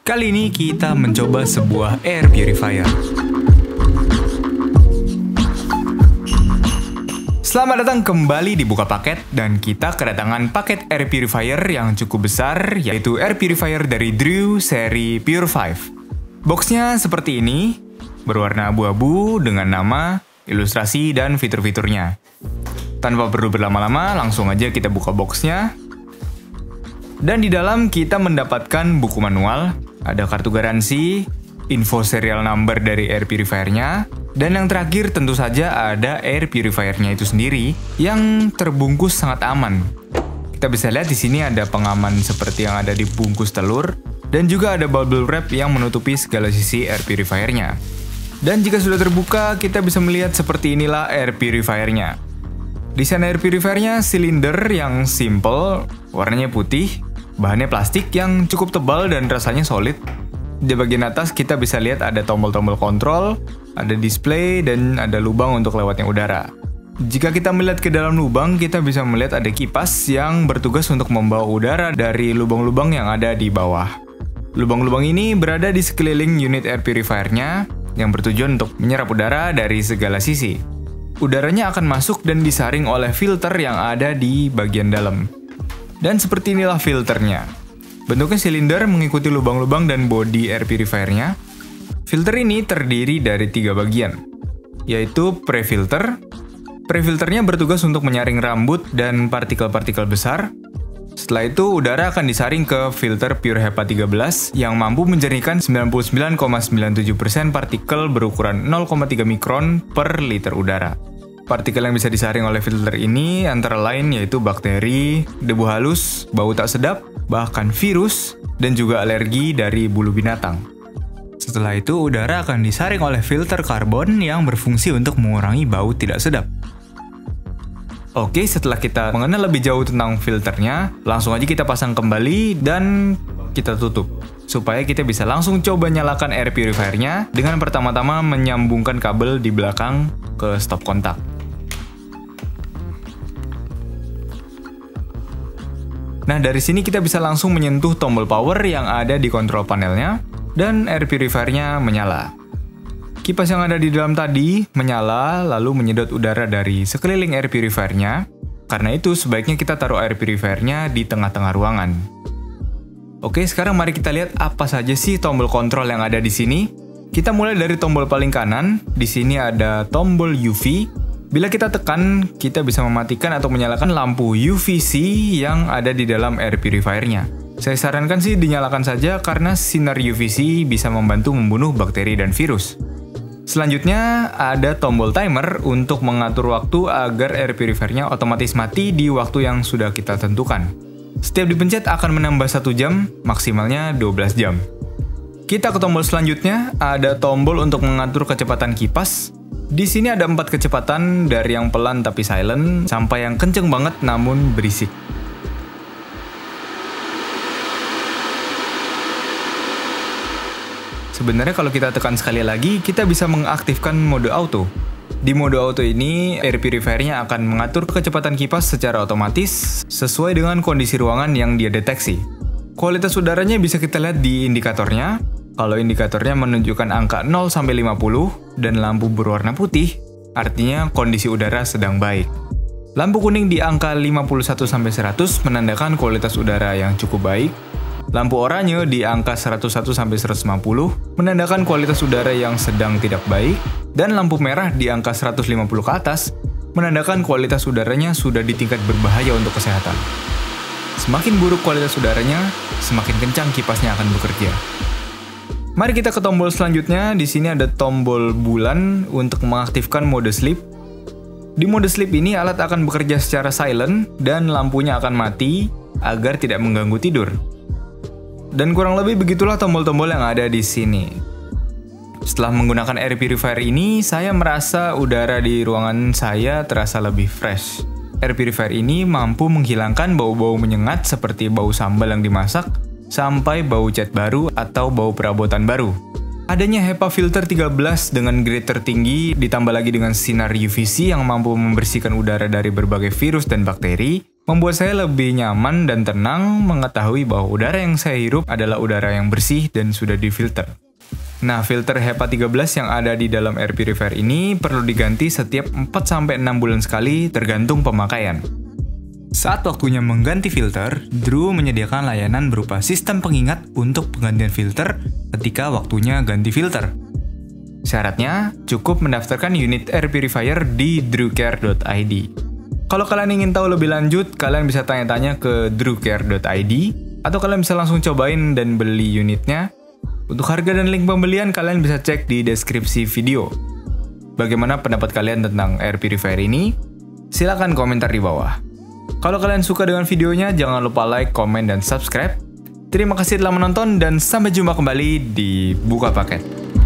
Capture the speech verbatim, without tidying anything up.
Kali ini kita mencoba sebuah air purifier. Selamat datang kembali di Buka Paket, dan kita kedatangan paket air purifier yang cukup besar, yaitu air purifier dari Drew seri Pure lima. Boxnya seperti ini, berwarna abu-abu dengan nama, ilustrasi, dan fitur-fiturnya. Tanpa perlu berlama-lama, langsung aja kita buka boxnya. Dan di dalam kita mendapatkan buku manual, ada kartu garansi, info serial number dari air purifiernya, dan yang terakhir tentu saja ada air purifiernya itu sendiri yang terbungkus sangat aman. Kita bisa lihat di sini ada pengaman seperti yang ada di bungkus telur, dan juga ada bubble wrap yang menutupi segala sisi air purifiernya. Dan jika sudah terbuka, kita bisa melihat seperti inilah air purifiernya. Desain air purifiernya silinder yang simple, warnanya putih, bahannya plastik yang cukup tebal dan rasanya solid. Di bagian atas kita bisa lihat ada tombol-tombol kontrol, ada display, dan ada lubang untuk lewatnya udara. Jika kita melihat ke dalam lubang, kita bisa melihat ada kipas yang bertugas untuk membawa udara dari lubang-lubang yang ada di bawah. Lubang-lubang ini berada di sekeliling unit air purifiernya yang bertujuan untuk menyerap udara dari segala sisi. Udaranya akan masuk dan disaring oleh filter yang ada di bagian dalam. Dan seperti inilah filternya. Bentuknya silinder mengikuti lubang-lubang dan bodi air purifiernya. Filter ini terdiri dari tiga bagian, yaitu pre-filter. Pre-filternya bertugas untuk menyaring rambut dan partikel-partikel besar. Setelah itu, udara akan disaring ke filter Pure HEPA tiga belas yang mampu menjernihkan sembilan puluh sembilan koma sembilan tujuh persen partikel berukuran nol koma tiga mikron per liter udara. Partikel yang bisa disaring oleh filter ini antara lain yaitu bakteri, debu halus, bau tak sedap, bahkan virus, dan juga alergi dari bulu binatang. Setelah itu, udara akan disaring oleh filter karbon yang berfungsi untuk mengurangi bau tidak sedap. Oke, setelah kita mengenal lebih jauh tentang filternya, langsung aja kita pasang kembali dan kita tutup, supaya kita bisa langsung coba nyalakan air purifiernya dengan pertama-tama menyambungkan kabel di belakang ke stop kontak. Nah, dari sini kita bisa langsung menyentuh tombol power yang ada di kontrol panelnya, dan air purifiernya menyala. Kipas yang ada di dalam tadi menyala, lalu menyedot udara dari sekeliling air purifiernya. Karena itu, sebaiknya kita taruh air purifiernya di tengah-tengah ruangan. Oke, sekarang mari kita lihat apa saja sih tombol kontrol yang ada di sini. Kita mulai dari tombol paling kanan. Di sini ada tombol U V. Bila kita tekan, kita bisa mematikan atau menyalakan lampu U V C yang ada di dalam air purifiernya. Saya sarankan sih dinyalakan saja karena sinar U V C bisa membantu membunuh bakteri dan virus. Selanjutnya, ada tombol timer untuk mengatur waktu agar air purifiernya otomatis mati di waktu yang sudah kita tentukan. Setiap dipencet akan menambah satu jam, maksimalnya dua belas jam. Kita ke tombol selanjutnya, ada tombol untuk mengatur kecepatan kipas. Di sini ada empat kecepatan, dari yang pelan tapi silent, sampai yang kenceng banget namun berisik. Sebenarnya kalau kita tekan sekali lagi, kita bisa mengaktifkan mode auto. Di mode auto ini, air purifiernya akan mengatur kecepatan kipas secara otomatis sesuai dengan kondisi ruangan yang dia deteksi. Kualitas udaranya bisa kita lihat di indikatornya. Kalau indikatornya menunjukkan angka nol sampai lima puluh dan lampu berwarna putih, artinya kondisi udara sedang baik. Lampu kuning di angka lima puluh satu sampai seratus menandakan kualitas udara yang cukup baik. Lampu oranye di angka seratus satu sampai seratus lima puluh menandakan kualitas udara yang sedang tidak baik, dan lampu merah di angka seratus lima puluh ke atas menandakan kualitas udaranya sudah di tingkat berbahaya untuk kesehatan. Semakin buruk kualitas udaranya, semakin kencang kipasnya akan bekerja. Mari kita ke tombol selanjutnya. Di sini ada tombol bulan untuk mengaktifkan mode sleep. Di mode sleep ini alat akan bekerja secara silent dan lampunya akan mati agar tidak mengganggu tidur. Dan kurang lebih begitulah tombol-tombol yang ada di sini. Setelah menggunakan air purifier ini, saya merasa udara di ruangan saya terasa lebih fresh. Air purifier ini mampu menghilangkan bau-bau menyengat seperti bau sambal yang dimasak, sampai bau cat baru atau bau perabotan baru. Adanya HEPA filter tiga belas dengan grade tertinggi ditambah lagi dengan sinar U V C yang mampu membersihkan udara dari berbagai virus dan bakteri membuat saya lebih nyaman dan tenang mengetahui bahwa udara yang saya hirup adalah udara yang bersih dan sudah difilter. Nah, filter HEPA tiga belas yang ada di dalam air purifier ini perlu diganti setiap empat sampai enam bulan sekali tergantung pemakaian. Saat waktunya mengganti filter, Drew menyediakan layanan berupa sistem pengingat untuk penggantian filter ketika waktunya ganti filter. Syaratnya, cukup mendaftarkan unit air purifier di drewcare dot i d. Kalau kalian ingin tahu lebih lanjut, kalian bisa tanya-tanya ke drewcare dot i d, atau kalian bisa langsung cobain dan beli unitnya. Untuk harga dan link pembelian, kalian bisa cek di deskripsi video. Bagaimana pendapat kalian tentang air purifier ini? Silahkan komentar di bawah. Kalau kalian suka dengan videonya, jangan lupa like, komen, dan subscribe. Terima kasih telah menonton, dan sampai jumpa kembali di Buka Paket.